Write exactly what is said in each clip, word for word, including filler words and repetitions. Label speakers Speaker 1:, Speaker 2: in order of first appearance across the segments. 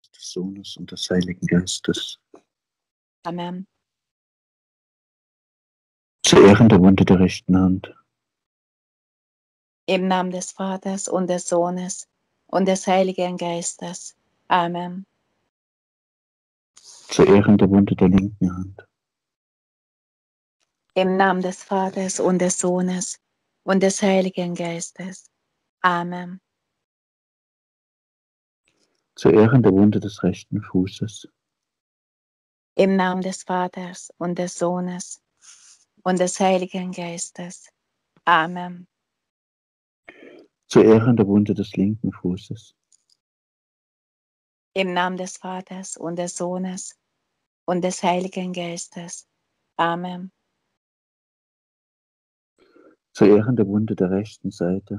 Speaker 1: des Sohnes und des Heiligen Geistes.
Speaker 2: Amen.
Speaker 1: Zu Ehren der Wunde der rechten Hand.
Speaker 2: Im Namen des Vaters und des Sohnes und des Heiligen Geistes. Amen.
Speaker 1: Zu Ehren der Wunde der linken Hand.
Speaker 2: Im Namen des Vaters und des Sohnes und des Heiligen Geistes. Amen.
Speaker 1: Zu Ehren der Wunde des rechten Fußes.
Speaker 2: Im Namen des Vaters und des Sohnes und des Heiligen Geistes. Amen.
Speaker 1: Zu Ehren der Wunde des linken Fußes.
Speaker 2: Im Namen des Vaters und des Sohnes und des Heiligen Geistes. Amen.
Speaker 1: Zu Ehren der Wunde der rechten Seite.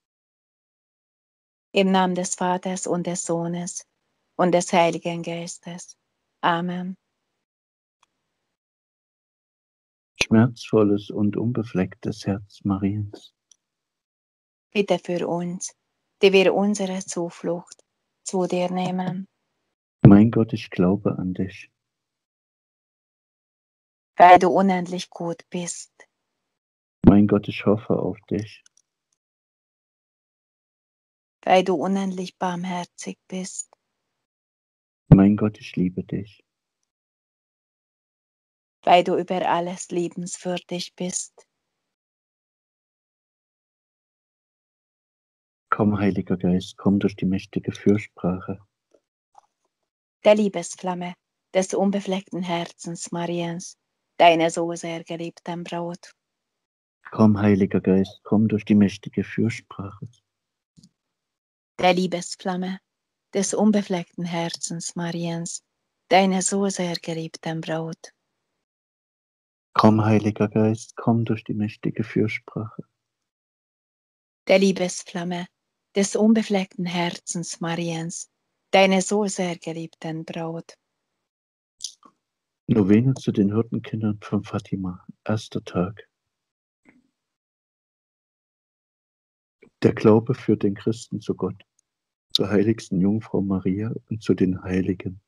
Speaker 2: Im Namen des Vaters und des Sohnes und des Heiligen Geistes. Amen.
Speaker 1: Schmerzvolles und unbeflecktes Herz Mariens.
Speaker 2: Bitte für uns, die wir unsere Zuflucht zu dir nehmen.
Speaker 1: Mein Gott, ich glaube an dich.
Speaker 2: Weil du unendlich gut bist.
Speaker 1: Mein Gott, ich hoffe auf dich.
Speaker 2: Weil du unendlich barmherzig bist.
Speaker 1: Mein Gott, ich liebe dich.
Speaker 2: Weil du über alles liebenswürdig bist.
Speaker 1: Komm, Heiliger Geist, komm durch die mächtige Fürsprache.
Speaker 2: Der Liebesflamme des unbefleckten Herzens Mariens, deiner so sehr geliebten Braut.
Speaker 1: Komm, Heiliger Geist, komm durch die mächtige Fürsprache.
Speaker 2: Der Liebesflamme des unbefleckten Herzens Mariens, deiner so sehr geliebten Braut.
Speaker 1: Komm, Heiliger Geist, komm durch die mächtige Fürsprache.
Speaker 2: Der Liebesflamme des unbefleckten Herzens Mariens, deiner so sehr geliebten Braut.
Speaker 1: Novene zu den Hirtenkindern von Fatima, erster Tag. Der Glaube führt den Christen zu Gott, zur heiligsten Jungfrau Maria und zu den Heiligen.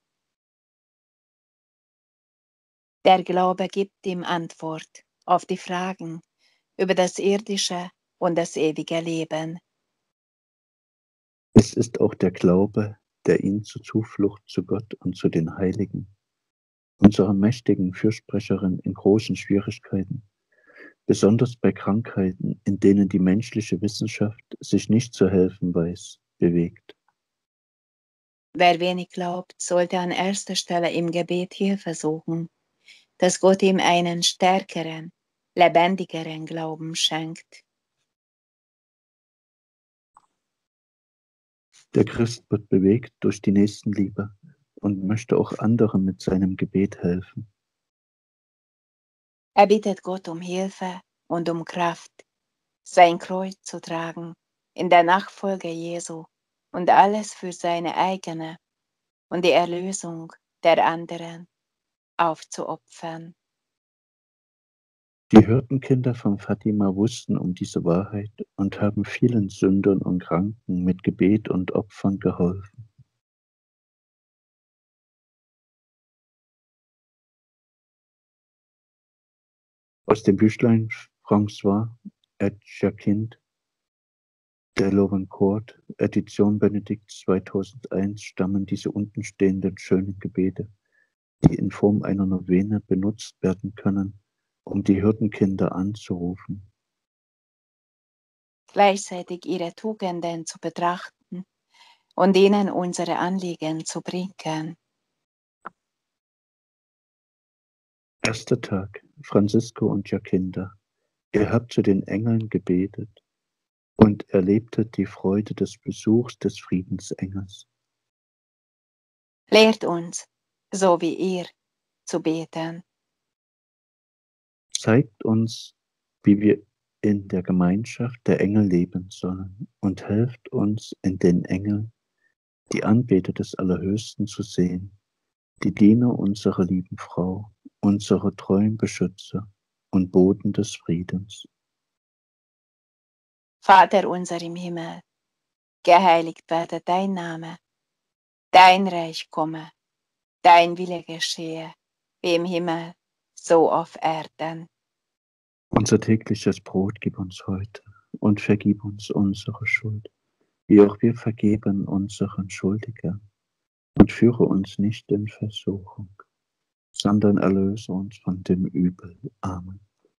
Speaker 2: Der Glaube gibt ihm Antwort auf die Fragen über das irdische und das ewige Leben.
Speaker 1: Es ist auch der Glaube, der ihn zur Zuflucht zu Gott und zu den Heiligen, unserer mächtigen Fürsprecherin in großen Schwierigkeiten, besonders bei Krankheiten, in denen die menschliche Wissenschaft sich nicht zu helfen weiß, bewegt.
Speaker 2: Wer wenig glaubt, sollte an erster Stelle im Gebet Hilfe suchen, dass Gott ihm einen stärkeren, lebendigeren Glauben schenkt.
Speaker 1: Der Christ wird bewegt durch die Nächstenliebe und möchte auch anderen mit seinem Gebet helfen.
Speaker 2: Er bittet Gott um Hilfe und um Kraft, sein Kreuz zu tragen in der Nachfolge Jesu und alles für seine eigene und die Erlösung der anderen aufzuopfern.
Speaker 1: Die Hirtenkinder von Fatima wussten um diese Wahrheit und haben vielen Sündern und Kranken mit Gebet und Opfern geholfen. Aus dem Büchlein François et Jacinthe de Lorencourt, Edition Benedikt zweitausendeins, stammen diese untenstehenden schönen Gebete, die in Form einer Novene benutzt werden können, um die Hirtenkinder anzurufen.
Speaker 2: Gleichzeitig ihre Tugenden zu betrachten und ihnen unsere Anliegen zu bringen.
Speaker 1: Erster Tag, Francisco und Jacintha. Ihr habt zu den Engeln gebetet und erlebtet die Freude des Besuchs des Friedensengels.
Speaker 2: Lehrt uns, so wie ihr, zu beten.
Speaker 1: Zeigt uns, wie wir in der Gemeinschaft der Engel leben sollen und helft uns, in den Engeln die Anbeter des Allerhöchsten zu sehen, die Diener unserer lieben Frau, unsere treuen Beschützer und Boten des Friedens.
Speaker 2: Vater unser im Himmel, geheiligt werde dein Name, Dein Reich komme, dein Wille geschehe, wie im Himmel, so auf Erden.
Speaker 1: Unser tägliches Brot gib uns heute und vergib uns unsere Schuld, wie auch wir vergeben unseren Schuldigern. Und führe uns nicht in Versuchung, sondern erlöse uns von dem Übel. Amen.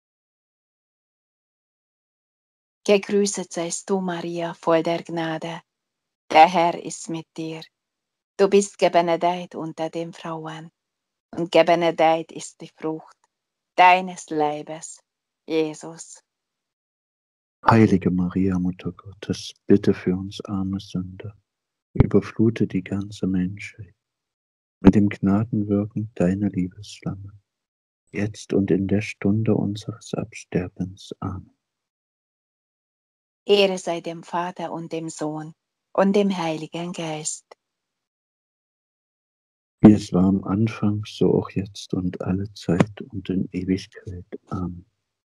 Speaker 2: Gegrüßet seist du, Maria, voll der Gnade. Der Herr ist mit dir. Du bist gebenedeit unter den Frauen, und gebenedeit ist die Frucht deines Leibes, Jesus.
Speaker 1: Heilige Maria, Mutter Gottes, bitte für uns arme Sünder, überflute die ganze Menschheit mit dem Gnadenwirken deiner Liebesflamme, jetzt und in der Stunde unseres Absterbens. Amen.
Speaker 2: Ehre sei dem Vater und dem Sohn und dem Heiligen Geist.
Speaker 1: Wie es war am Anfang, so auch jetzt und alle Zeit und in Ewigkeit. Amen.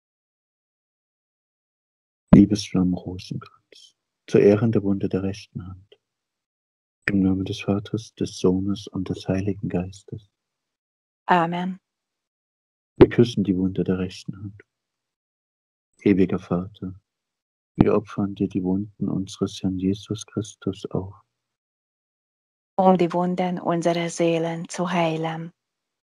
Speaker 1: Liebesflamme Rosenkranz, zur Ehren der Wunde der rechten Hand. Im Namen des Vaters, des Sohnes und des Heiligen Geistes.
Speaker 2: Amen.
Speaker 1: Wir küssen die Wunde der rechten Hand. Ewiger Vater, wir opfern dir die Wunden unseres Herrn Jesus Christus auf,
Speaker 2: Um die Wunden unserer Seelen zu heilen.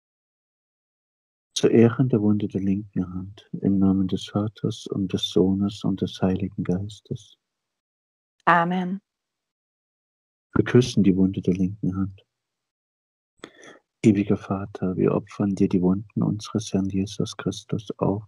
Speaker 1: zur Ehren der Wunde der linken Hand, im Namen des Vaters und des Sohnes und des Heiligen Geistes.
Speaker 2: Amen.
Speaker 1: Wir küssen die Wunde der linken Hand. Ewiger Vater, wir opfern dir die Wunden unseres Herrn Jesus Christus auf,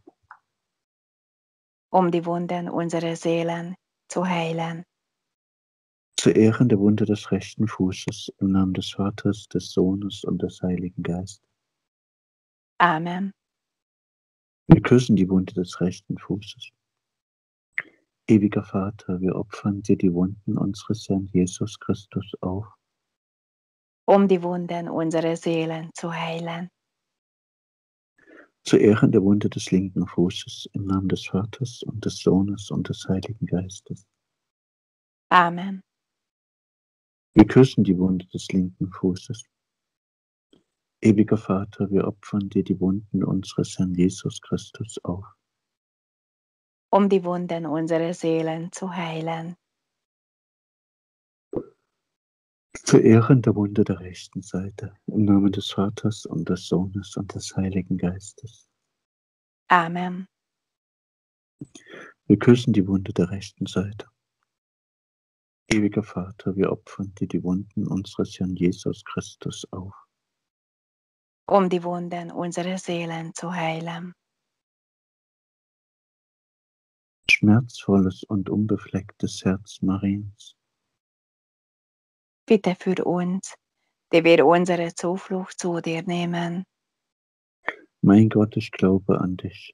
Speaker 2: Um die Wunden unserer Seelen zu heilen.
Speaker 1: zur Ehren der Wunde des rechten Fußes, im Namen des Vaters, des Sohnes und des Heiligen Geistes.
Speaker 2: Amen.
Speaker 1: Wir küssen die Wunde des rechten Fußes. Ewiger Vater, wir opfern dir die Wunden unseres Herrn Jesus Christus auf,
Speaker 2: Um die Wunden unserer Seelen zu heilen.
Speaker 1: zu Ehren der Wunde des linken Fußes, im Namen des Vaters und des Sohnes und des Heiligen Geistes.
Speaker 2: Amen.
Speaker 1: Wir küssen die Wunde des linken Fußes. Ewiger Vater, wir opfern dir die Wunden unseres Herrn Jesus Christus auf,
Speaker 2: Um die Wunden unserer Seelen zu heilen.
Speaker 1: zu Ehren der Wunde der rechten Seite, im Namen des Vaters und des Sohnes und des Heiligen Geistes.
Speaker 2: Amen.
Speaker 1: Wir küssen die Wunde der rechten Seite. Ewiger Vater, wir opfern dir die Wunden unseres Herrn Jesus Christus auf,
Speaker 2: Um die Wunden unserer Seelen zu heilen.
Speaker 1: schmerzvolles und unbeflecktes Herz Mariens.
Speaker 2: Bitte für uns, die wir unsere Zuflucht zu dir nehmen.
Speaker 1: Mein Gott, ich glaube an dich.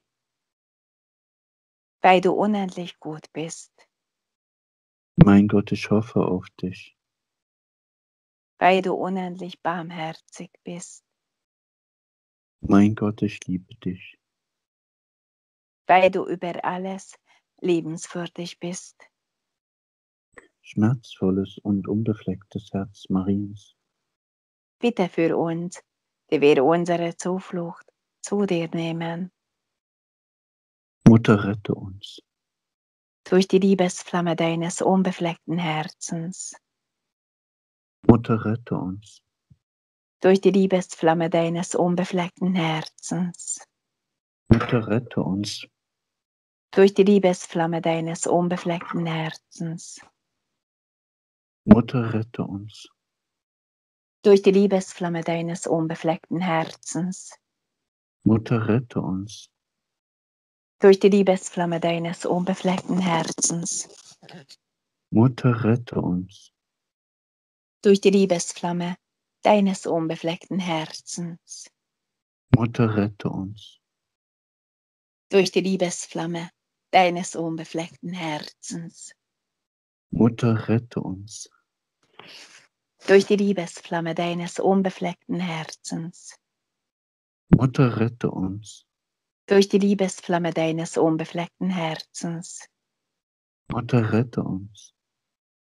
Speaker 2: Weil du unendlich gut bist.
Speaker 1: Mein Gott, ich hoffe auf dich.
Speaker 2: Weil du unendlich barmherzig bist.
Speaker 1: Mein Gott, ich liebe dich.
Speaker 2: Weil du über alles liebenswürdig bist.
Speaker 1: Schmerzvolles und unbeflecktes Herz Mariens.
Speaker 2: Bitte für uns, die wir unsere Zuflucht zu dir nehmen.
Speaker 1: Mutter, rette uns.
Speaker 2: Durch die Liebesflamme deines unbefleckten Herzens.
Speaker 1: Mutter, rette uns.
Speaker 2: Durch die Liebesflamme deines unbefleckten Herzens.
Speaker 1: Mutter, rette uns.
Speaker 2: Durch die Liebesflamme deines unbefleckten Herzens.
Speaker 1: Mutter, rette uns.
Speaker 2: Durch die Liebesflamme deines unbefleckten Herzens.
Speaker 1: Mutter, rette uns.
Speaker 2: Durch die Liebesflamme deines unbefleckten Herzens.
Speaker 1: Mutter, rette uns.
Speaker 2: Durch die Liebesflamme deines unbefleckten Herzens.
Speaker 1: Mutter, rette uns.
Speaker 2: Durch die Liebesflamme deines unbefleckten Herzens.
Speaker 1: Mutter, rette uns.
Speaker 2: Durch die Liebesflamme deines unbefleckten Herzens.
Speaker 1: Mutter, rette uns.
Speaker 2: Durch die Liebesflamme deines unbefleckten Herzens.
Speaker 1: Mutter, rette uns.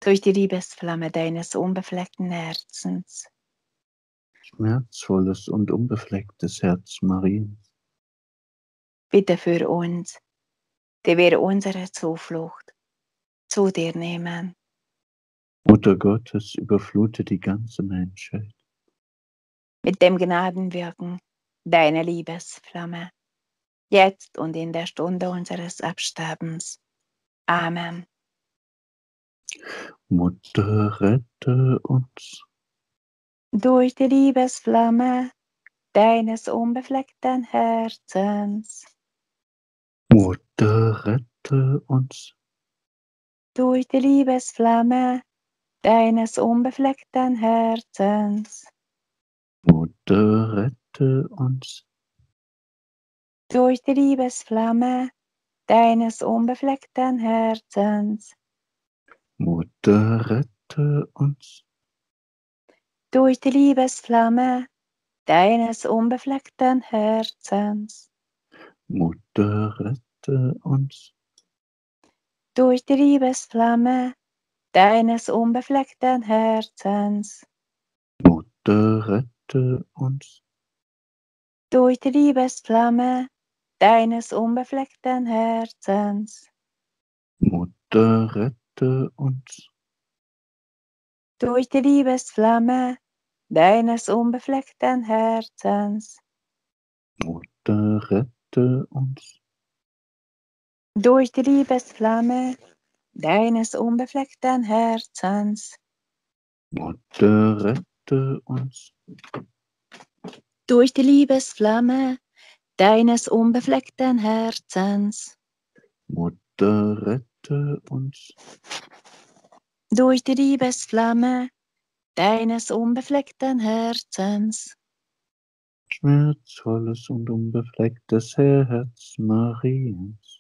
Speaker 2: durch die Liebesflamme deines unbefleckten Herzens.
Speaker 1: Schmerzvolles und unbeflecktes Herz Mariens,
Speaker 2: Bitte für uns, die wir unsere Zuflucht zu dir nehmen.
Speaker 1: Mutter Gottes, überflute die ganze Menschheit
Speaker 2: Mit dem Gnadenwirken deiner Liebesflamme, jetzt und in der Stunde unseres Absterbens. Amen.
Speaker 1: Mutter, rette uns.
Speaker 2: Durch die Liebesflamme deines unbefleckten Herzens.
Speaker 1: Mutter, rette uns.
Speaker 2: Durch die Liebesflamme deines unbefleckten Herzens.
Speaker 1: Mutter, rette uns.
Speaker 2: Durch die Liebesflamme deines unbefleckten Herzens.
Speaker 1: Mutter, rette uns.
Speaker 2: Durch die Liebesflamme deines unbefleckten Herzens.
Speaker 1: Mutter, rette uns.
Speaker 2: Durch die Liebesflamme deines unbefleckten Herzens.
Speaker 1: Mutter, rette uns.
Speaker 2: Durch die Liebesflamme deines unbefleckten Herzens.
Speaker 1: Mutter, rette uns.
Speaker 2: Durch die Liebesflamme deines unbefleckten Herzens.
Speaker 1: Mutter, rette uns.
Speaker 2: Durch die Liebesflamme deines unbefleckten Herzens.
Speaker 1: Mutter, rette uns.
Speaker 2: Durch die Liebesflamme deines unbefleckten Herzens.
Speaker 1: Mutter, rette uns.
Speaker 2: Durch die Liebesflamme deines unbefleckten Herzens.
Speaker 1: Schmerzvolles und unbeflecktes Herz Mariens,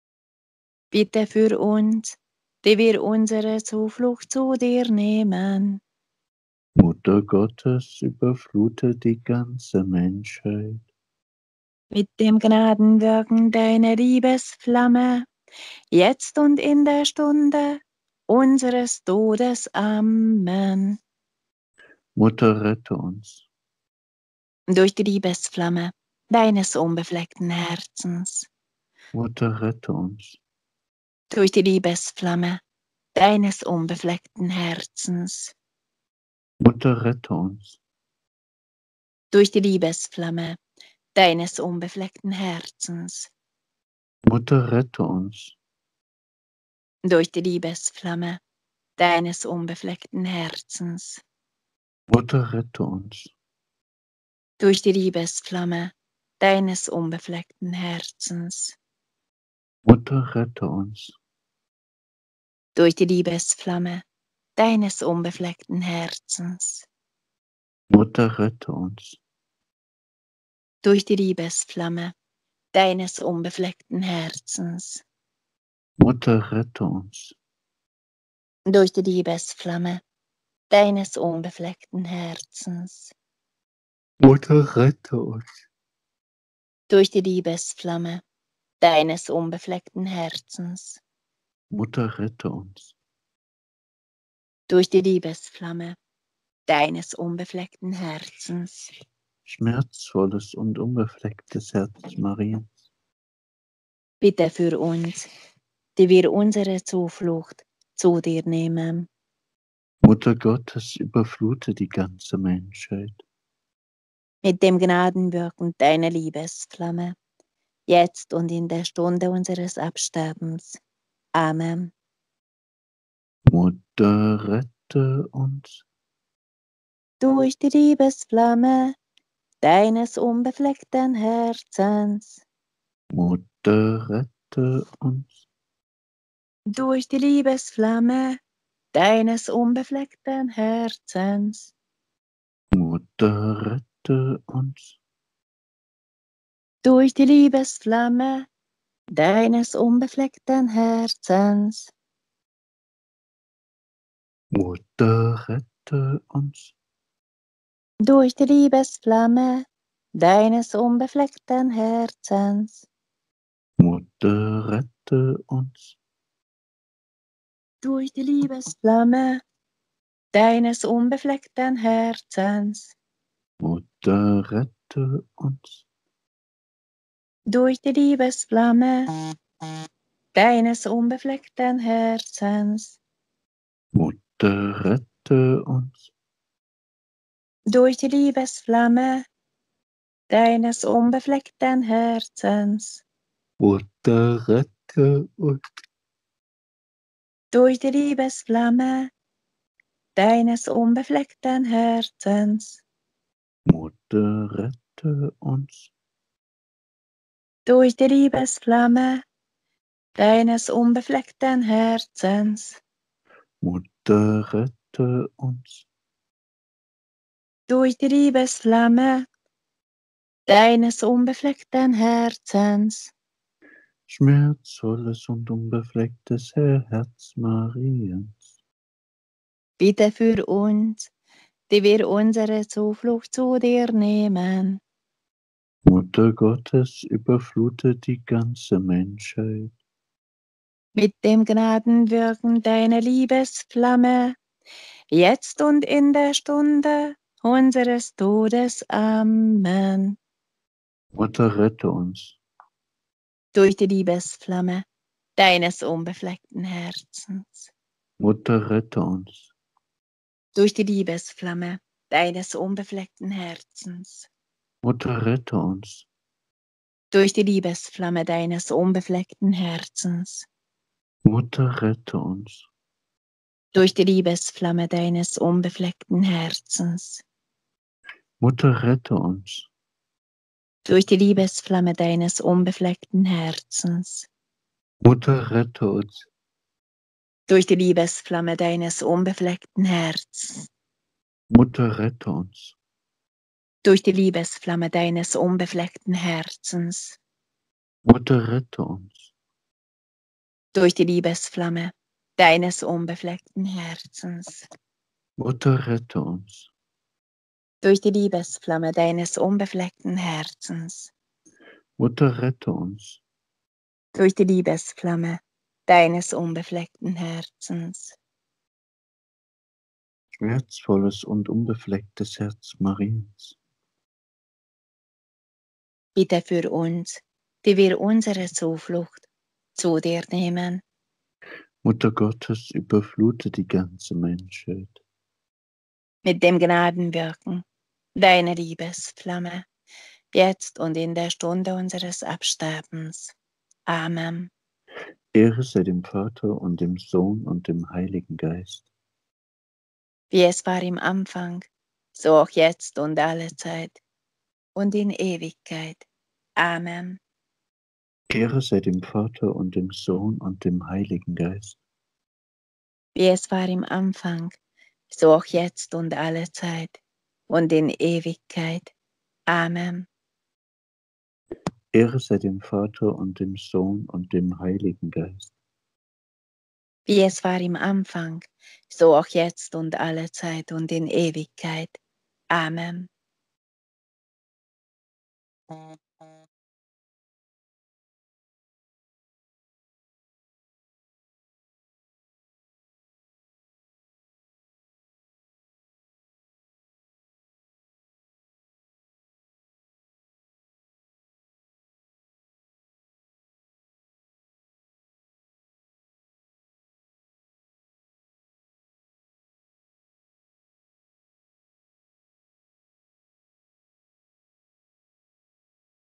Speaker 2: Bitte für uns, die wir unsere Zuflucht zu dir nehmen.
Speaker 1: Mutter Gottes, überflute die ganze Menschheit
Speaker 2: Mit dem Gnadenwirken deiner Liebesflamme, jetzt und in der Stunde unseres Todes. Amen.
Speaker 1: Mutter, rette uns.
Speaker 2: Durch die Liebesflamme deines unbefleckten Herzens.
Speaker 1: Mutter, rette uns.
Speaker 2: Durch die Liebesflamme deines unbefleckten Herzens.
Speaker 1: Mutter, rette uns.
Speaker 2: Durch die Liebesflamme deines unbefleckten Herzens.
Speaker 1: Mutter, rette uns.
Speaker 2: Durch die Liebesflamme deines unbefleckten Herzens.
Speaker 1: Mutter, rette uns.
Speaker 2: Durch die Liebesflamme deines unbefleckten Herzens.
Speaker 1: Mutter, rette uns.
Speaker 2: Durch die Liebesflamme deines unbefleckten Herzens.
Speaker 1: Mutter, rette uns.
Speaker 2: Durch die Liebesflamme deines unbefleckten Herzens.
Speaker 1: Mutter, rette uns.
Speaker 2: Durch die Liebesflamme deines unbefleckten Herzens.
Speaker 1: Mutter, rette uns.
Speaker 2: Durch die Liebesflamme deines unbefleckten Herzens.
Speaker 1: Mutter, rette uns.
Speaker 2: Durch die Liebesflamme deines unbefleckten Herzens.
Speaker 1: Schmerzvolles und unbeflecktes Herz Mariens,
Speaker 2: Bitte für uns, die wir unsere Zuflucht zu dir nehmen.
Speaker 1: Mutter Gottes, überflute die ganze Menschheit
Speaker 2: Mit dem Gnadenwirken deiner Liebesflamme, jetzt und in der Stunde unseres Absterbens. Amen.
Speaker 1: Mutter, rette uns.
Speaker 2: Durch die Liebesflamme deines unbefleckten Herzens.
Speaker 1: Mutter, rette uns.
Speaker 2: Durch die Liebesflamme deines unbefleckten Herzens.
Speaker 1: Mutter, rette uns.
Speaker 2: Durch die Liebesflamme deines unbefleckten Herzens.
Speaker 1: Mutter, rette uns.
Speaker 2: Durch die Liebesflamme deines unbefleckten Herzens.
Speaker 1: Mutter, rette uns.
Speaker 2: durch die Liebesflamme deines unbefleckten Herzens,
Speaker 1: Mutter, rette uns.
Speaker 2: durch die Liebesflamme deines unbefleckten Herzens,
Speaker 1: Mutter, rette uns.
Speaker 2: durch die Liebesflamme deines unbefleckten Herzens,
Speaker 1: Mutter, rette uns.
Speaker 2: durch die Liebesflamme deines unbefleckten Herzens,
Speaker 1: Mutter, rette uns.
Speaker 2: durch die Liebesflamme deines unbefleckten Herzens,
Speaker 1: Mutter, rette uns.
Speaker 2: durch die Liebesflamme deines unbefleckten Herzens,
Speaker 1: Schmerzvolles und unbeflecktes Herz Mariens.
Speaker 2: bitte für uns, die wir unsere Zuflucht zu dir nehmen.
Speaker 1: Mutter Gottes, überflute die ganze Menschheit.
Speaker 2: Mit dem Gnadenwirken deiner Liebesflamme, jetzt und in der Stunde unseres Todes. Amen.
Speaker 1: Mutter, rette uns.
Speaker 2: Durch die Liebesflamme deines unbefleckten Herzens,
Speaker 1: Mutter, rette uns.
Speaker 2: durch die Liebesflamme deines unbefleckten Herzens,
Speaker 1: Mutter, rette uns.
Speaker 2: durch die Liebesflamme deines unbefleckten Herzens,
Speaker 1: Mutter, rette uns.
Speaker 2: durch die Liebesflamme deines unbefleckten Herzens,
Speaker 1: Mutter, rette uns.
Speaker 2: durch die Liebesflamme deines unbefleckten Herzens,
Speaker 1: Mutter, rette uns.
Speaker 2: durch die Liebesflamme deines unbefleckten Herzens,
Speaker 1: Mutter, rette uns.
Speaker 2: durch die Liebesflamme deines unbefleckten Herzens,
Speaker 1: Mutter, rette uns.
Speaker 2: durch die Liebesflamme deines unbefleckten Herzens,
Speaker 1: Mutter, rette uns.
Speaker 2: durch die Liebesflamme deines unbefleckten Herzens,
Speaker 1: Mutter, rette uns.
Speaker 2: durch die Liebesflamme deines unbefleckten Herzens,
Speaker 1: Schmerzvolles und unbeflecktes Herz Mariens.
Speaker 2: bitte für uns, die wir unsere Zuflucht zu dir nehmen.
Speaker 1: Mutter Gottes, überflute die ganze Menschheit.
Speaker 2: Mit dem Gnadenwirken deiner Liebesflamme, jetzt und in der Stunde unseres Absterbens. Amen.
Speaker 1: Ehre sei dem Vater und dem Sohn und dem Heiligen Geist.
Speaker 2: Wie es war im Anfang, so auch jetzt und alle Zeit und in Ewigkeit. Amen.
Speaker 1: Ehre sei dem Vater und dem Sohn und dem Heiligen Geist.
Speaker 2: Wie es war im Anfang, so auch jetzt und alle Zeit und in Ewigkeit. Amen.
Speaker 1: Ehre sei dem Vater und dem Sohn und dem Heiligen Geist.
Speaker 2: Wie es war im Anfang, so auch jetzt und alle Zeit und in Ewigkeit. Amen.